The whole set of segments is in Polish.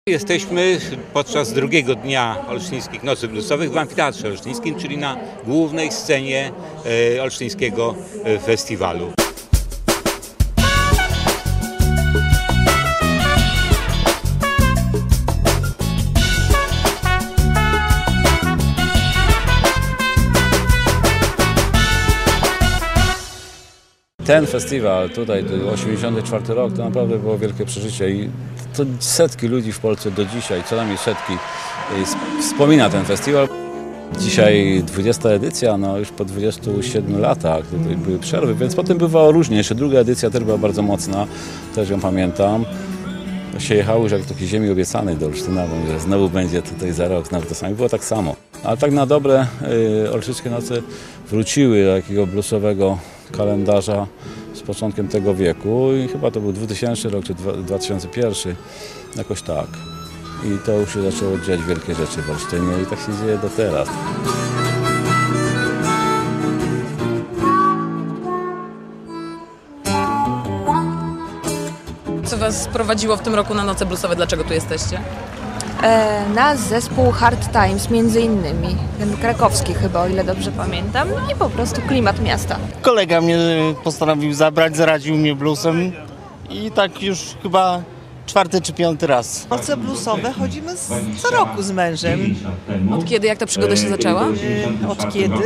Jesteśmy podczas drugiego dnia Olsztyńskich Nocy Bluesowych w Amfiteatrze Olsztyńskim, czyli na głównej scenie olsztyńskiego festiwalu. Ten festiwal tutaj, 1984 rok, to naprawdę było wielkie przeżycie i to setki ludzi w Polsce do dzisiaj, co najmniej setki, wspomina ten festiwal. Dzisiaj 20. edycja, no już po 27 latach, tutaj były przerwy, więc potem bywało różnie. Jeszcze druga edycja też była bardzo mocna, też ją pamiętam. Się jechało już jak do takiej ziemi obiecanej do Olsztyna, bo znowu będzie tutaj za rok, znowu to samo. Było tak samo. Ale tak na dobre Olsztyńskie Noce wróciły do takiego bluesowego kalendarza z początkiem tego wieku i chyba to był 2000 rok czy 2001, jakoś tak. I to już się zaczęło dziać wielkie rzeczy w Olsztynie i tak się dzieje do teraz. Co Was sprowadziło w tym roku na Noce Bluesowe? Dlaczego tu jesteście? Nas zespół Hard Times między innymi, ten krakowski chyba, o ile dobrze pamiętam, i po prostu klimat miasta. Kolega mnie postanowił zabrać, zaraził mnie bluesem i tak już chyba 4. czy 5. raz. Noce bluesowe chodzimy co roku z mężem. Od kiedy? Jak ta przygoda się zaczęła? Od kiedy?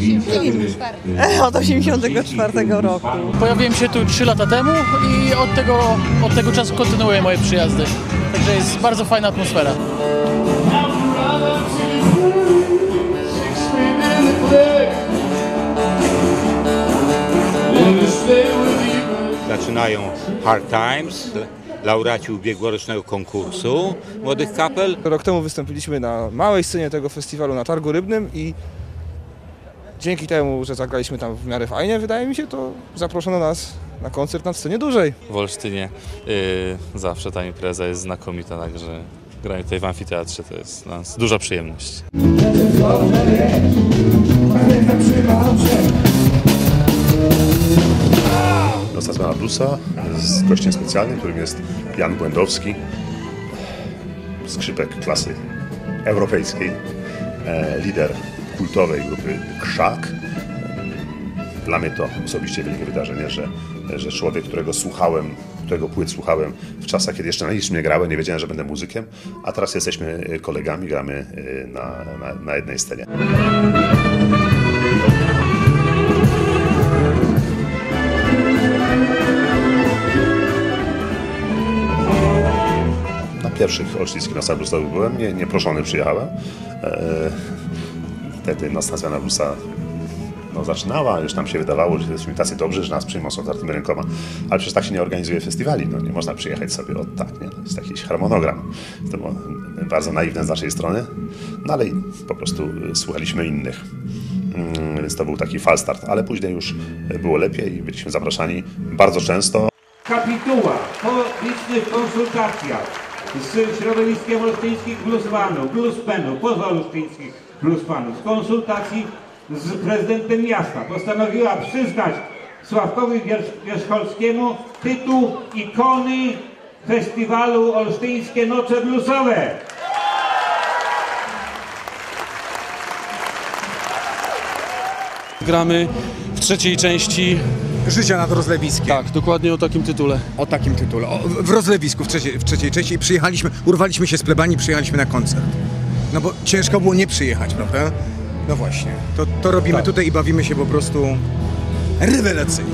Od 84 roku. Pojawiłem się tu 3 lata temu i od tego czasu kontynuuję moje przyjazdy. Także jest bardzo fajna atmosfera. Zaczynają Hard Times, laureaci ubiegłorocznego konkursu młodych kapel. Rok temu wystąpiliśmy na małej scenie tego festiwalu na Targu Rybnym i dzięki temu, że zagraliśmy tam w miarę fajnie, wydaje mi się, to zaproszono nas na koncert na scenie dużej. W Olsztynie zawsze ta impreza jest znakomita, także granie tutaj w amfiteatrze to jest dla nas duża przyjemność. Nocna zmiana bluesa z gościem specjalnym, którym jest Jan Błędowski, skrzypek klasy europejskiej, lider kultowej grupy Krzak. Dla mnie to osobiście wielkie wydarzenie, że człowiek, którego płyt słuchałem w czasach, kiedy jeszcze na nic nie grałem, nie wiedziałem, że będę muzykiem, a teraz jesteśmy kolegami, gramy na jednej scenie. Na pierwszych olsztyńskich nocach bluesowych byłem, nieproszony przyjechałem. Wtedy nocna zmiana bluesa zaczynała, już nam się wydawało, że jesteśmy tacy dobrzy, że nas przyjmą z otwartymi rękoma, ale przecież tak się nie organizuje festiwali, nie można przyjechać sobie tak, nie? To jest jakiś harmonogram. To było bardzo naiwne z naszej strony, ale po prostu słuchaliśmy innych, więc to był taki falstart, ale później już było lepiej i byliśmy zapraszani bardzo często. Kapituła po licznych konsultacjach z środowiskiem olsztyńskich bluesmanów, bluesmenów, pozaolsztyńskich bluesmanów, z konsultacji z prezydentem miasta postanowiła przyznać Sławkowi Wierzcholskiemu tytuł ikony festiwalu Olsztyńskie Noce Bluesowe. Gramy w trzeciej części Życia nad Rozlewiskiem. Tak, dokładnie o takim tytule. O takim tytule. W Rozlewisku, w trzeciej części i urwaliśmy się z plebanii, przyjechaliśmy na koncert. No bo ciężko było nie przyjechać, prawda? No właśnie. To robimy tutaj i bawimy się po prostu rewelacyjnie.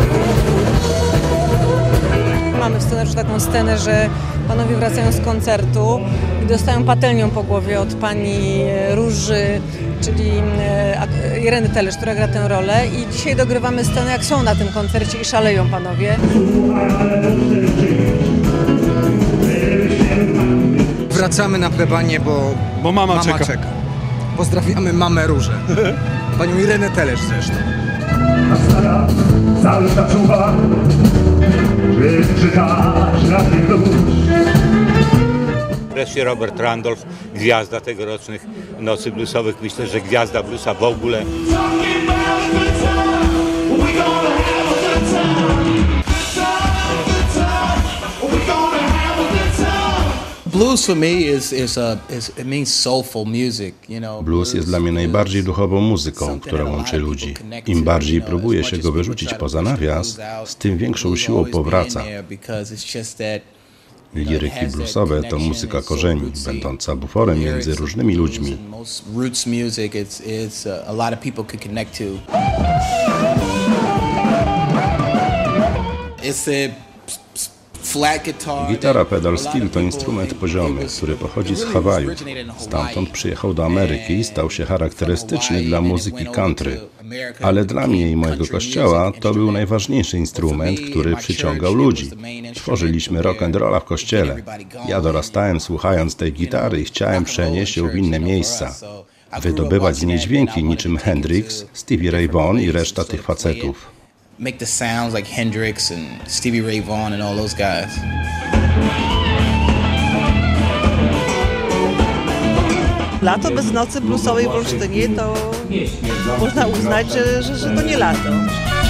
Mamy w scenariuszu taką scenę, że panowie wracają z koncertu i dostają patelnią po głowie od pani Róży, czyli Ireny Telesz, która gra tę rolę, i dzisiaj dogrywamy scenę, jak są na tym koncercie i szaleją panowie. Wracamy na plebanię, bo mama czeka. Pozdrawiamy mamę Różę. Panią Irenę Telesz zresztą. Wreszcie Robert Randolph, gwiazda tegorocznych Nocy Bluesowych. Myślę, że gwiazda bluesa w ogóle. Blues jest dla mnie najbardziej duchową muzyką, która łączy ludzi. Im bardziej próbuje się go wyrzucić poza nawias, z tym większą siłą powraca. Liryki bluesowe to muzyka korzeni, będąca buforem między różnymi ludźmi. Gitara pedal steel to instrument poziomy, który pochodzi z Hawajów. Stamtąd przyjechał do Ameryki i stał się charakterystyczny dla muzyki country. Ale dla mnie i mojego kościoła to był najważniejszy instrument, który przyciągał ludzi. Tworzyliśmy rock and rolla w kościele. Ja dorastałem słuchając tej gitary i chciałem przenieść ją w inne miejsca. Wydobywać z niej dźwięki niczym Hendrix, Stevie Ray Vaughan i reszta tych facetów. Make the sounds like Hendrix and Stevie Ray Vaughan and all those guys. Lato bez nocy bluesowej w Olsztynie to można uznać, że to nie lato.